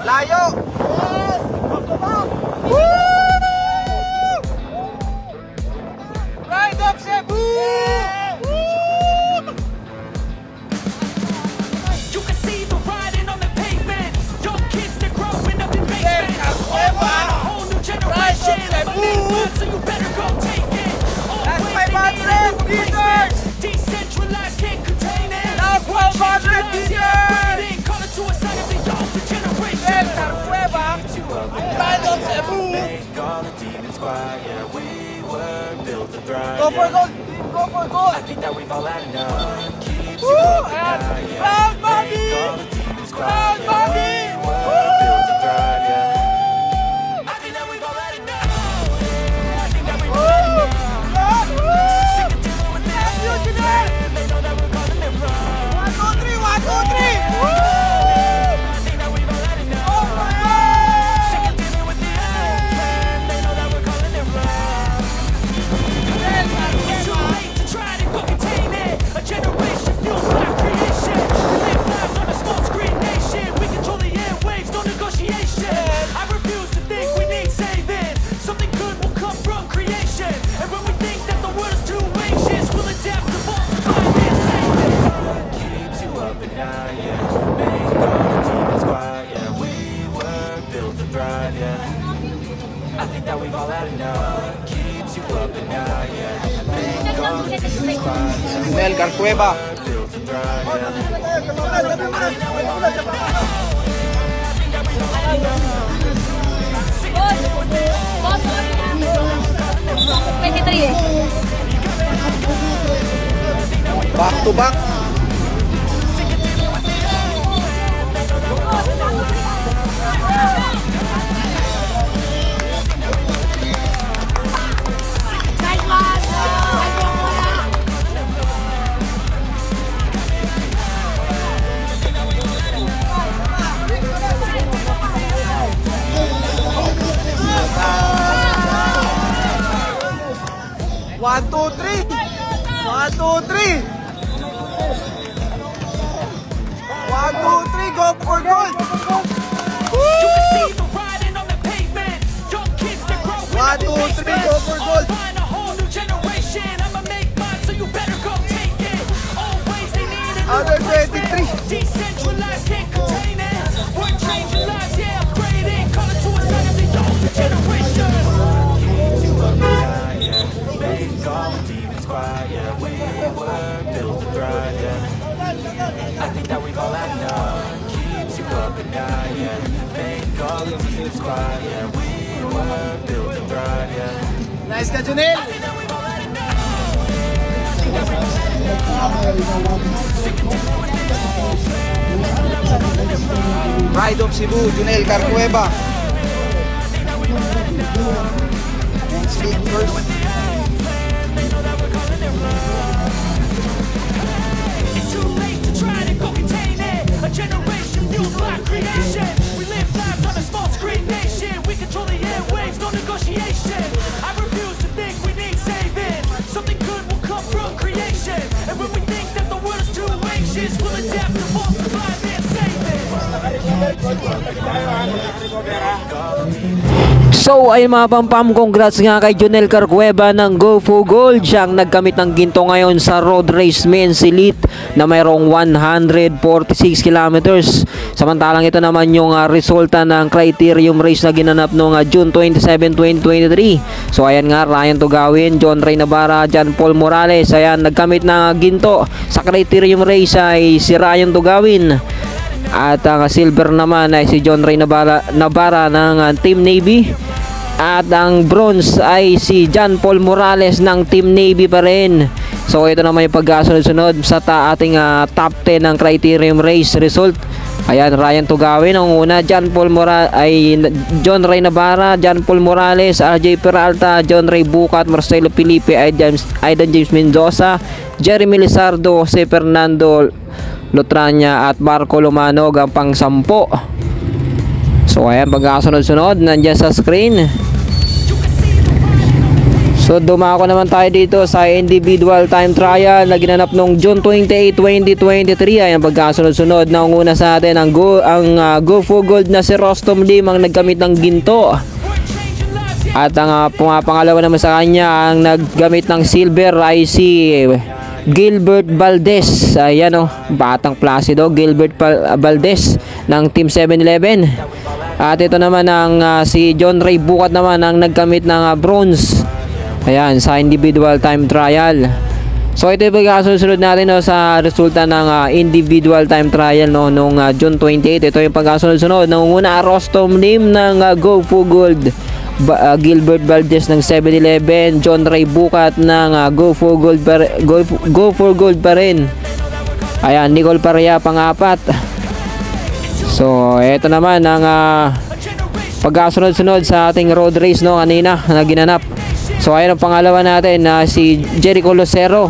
Layo! Yes! Woo! Ride up Cebu! Yeah! Woo! You can see the riding on the pavement. Young kids, they're growing up in basements. A whole new generation. I'm a big man, so you better go take it. That's 500 meters! Decentralized, can't contain it. Now 1200 meters! Call it suicide of the younger generation. Yes, Carcueva! Ride up Cebu! All the demons quiet, yeah, we were built to thrive. Go for gold! Go for gold! I think that we've all had enough. Keeps Woo! you up And at night, Proud yeah. Bobby! Make all the demons quiet, Proud yeah, Bobby! we were built to thrive, yeah. I think that we've all had enough. I think that we've all had Woo! enough. Lord, woo! Sick of dealing with this. Thank you, Janelle! They know that we're calling it wrong. 1, 2, 3! 1, 2, 3! Woo! I think that we've all had enough. Oh my God! Sick of dealing with this. They know that we're calling it wrong. It's too late to try to go contain it. A generation fueled by creation. We live lives on a small screen nation. We control the airwaves, no negotiation. I refuse to think we need saving. Something good will come from creation. And when we think that the world is too anxious, we'll adapt, evolve, survive, and save it. Keeps you up at night, yeah. Make all the demons quiet, yeah. We were built to thrive, yeah. I think that we've all had enough. Keeps you up at night, yeah. Make all the demons quiet, yeah. Mel Carcueva. Built to thrive, yeah. Back to back. One, two, three. 1, 2, 3. 1, 2, 3. Go for gold. You can see the riding on the pavement. Young kids, they're growing 1, up in 2, 3. basements. Go for gold. Find a whole new generation. I'ma make mine, so you better go take it. Always they need a new Under replacement. 23. Decentralized, can't contain it. We're changing lives, yeah, upgrading. Call it suicide of the younger generation. Keeps you up at night, yeah. Make all the demons quiet, yeah. We were built to thrive, yeah. I think that we've all had enough. Keeps you up at night, yeah. Make all the demons quiet, yeah. We were built to thrive, yeah. Nice ka, Junel. Ride of Cebu, Junel Carcueva. Speak first. It's too late to try to go contain it. A generation fueled by creation. We live lives on a small screen nation. We control the airwaves, no negotiation. I refuse to think we need saving. Something good will come from creation. And when we think that the world is too anxious, we'll adapt, evolve, survive, and save it. So ay mga pampam, congrats nga kay Junel Carcueva ng Go for Gold. Siyang nagkamit ng ginto ngayon sa Road Race Men's Elite na mayroong 146 kilometers. Samantalang ito naman yung resulta ng criterium race na ginanap noong June 27, 2023. So ayan nga, Ryan Tugawin, John Ray Navarra, John Paul Morales. Ayan, nagkamit ng ginto sa criterium race ay si Ryan Tugawin. At ang silver naman ay si John Ray Navarra ng Team Navy. At ang bronze ay si John Paul Morales ng Team Navy pa rin. So ito naman yung pagkasunod-sunod sa ating top 10 ng criterium race result. Ayan, Ryan Tugawin ang una, John Ray Navarra, John Paul Morales, RJ Peralta, John Ray Bucat, Marcelo Felipe, Aidan James Mendoza, Jeremy Lizardo, Jose Fernando Lotrania at Marco Lumanog ang pang-10. So ayan, pagkasunod-sunod nandiyan sa screen. So dumako naman tayo dito sa individual time trial na ginanap noong June 28, 2023. Ay ang pagkasunod-sunod na una sa atin ang Go for Gold na si Rostom Lim ang naggamit ng ginto. At ang pangalawa naman sa kanya ang naggamit ng silver ay si Gilbert Valdez. Ayan o, batang Placido, Gilbert Valdez ng Team 7-Eleven. At ito naman ang si John Ray Bukat naman ang naggamit ng bronze. Ayan, sa individual time trial. So ito yung pagkasunod natin no, sa resulta ng individual time trial no, noong June 28. Ito yung pagkasunod-sunod. Nangunguna Rostom Lim ng Go for Gold, Gilbert Valdez ng 7-Eleven, John Ray Bukat ng Go for Gold pa rin. Ayan, Nicole Parea pang-apat. So ito naman ang pagkasunod-sunod sa ating road race no, kanina na ginanap. So ayun ang pangalawa natin na si Jericho Lucero.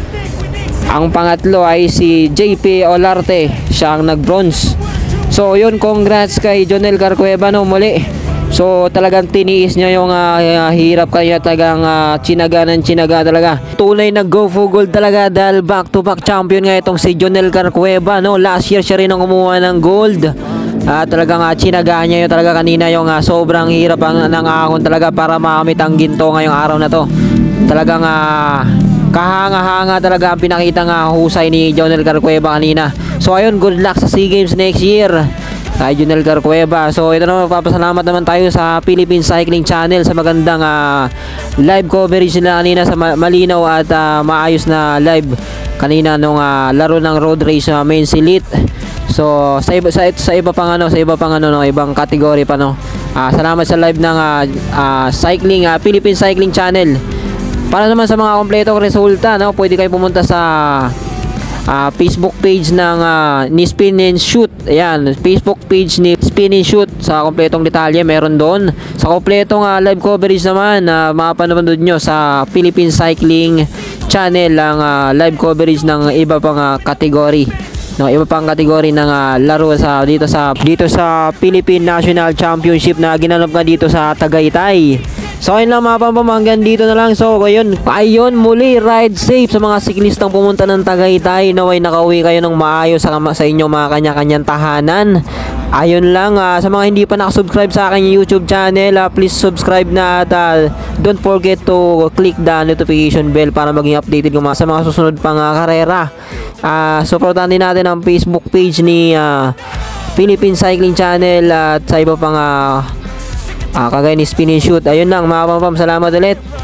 Ang pangatlo ay si JP Olarte, siya ang nag-bronze. So yun, congrats kay Jonel Carcueva no, muli. So talagang tiniis niya yung hirap kaya talagang tsinaga talaga. Tunay na Go for Gold talaga dahil back to back champion nga itong si Jonel Carcueva no. Last year siya rin ang kumuha ng gold. Talagang tsinaga niya yun talaga kanina yung sobrang hirap ng ahon talaga para makamit ang ginto ngayong araw na to. Talagang kahanga-hanga talaga ang pinakita husay ni Jonel Carcueva kanina. So ayun, good luck sa SEA Games next year kay Jonel Carcueva. So ito naman, papasalamat naman tayo sa Philippine Cycling Channel sa magandang live coverage nila kanina sa malinaw at maayos na live kanina nung laro ng road race men's elite. So sa iba pang ibang category pa no. Salamat sa live ng cycling Philippine Cycling Channel. Para naman sa mga kompletong resulta no, pwede kayo pumunta sa Facebook page ng ni Spin and Shoot. Ayan, Facebook page ni Spin and Shoot. Sa kompletong detalye meron doon. Sa kompletong live coverage naman mapapanood nyo sa Philippine Cycling Channel ang live coverage ng iba pang category. No, iba pang kategory ng laro dito sa Philippine National Championship na ginanap nga dito sa Tagaytay. So ayun lang mga pampamanggan, dito na lang. So ayun muli, ride safe sa mga siklistang pumunta ng Tagaytay. Naway nakauwi kayo ng maayos sa inyong mga kanya-kanyang tahanan. Ayun lang, sa mga hindi pa nakasubscribe sa aking YouTube channel, please subscribe na at don't forget to click the notification bell para maging updated sa mga susunod pang karera. Supportan din natin ang Facebook page ni Philippine Cycling Channel at sa iba pang kagaya ni Spin and Shoot. Ayun lang mga pampam, salamat ulit.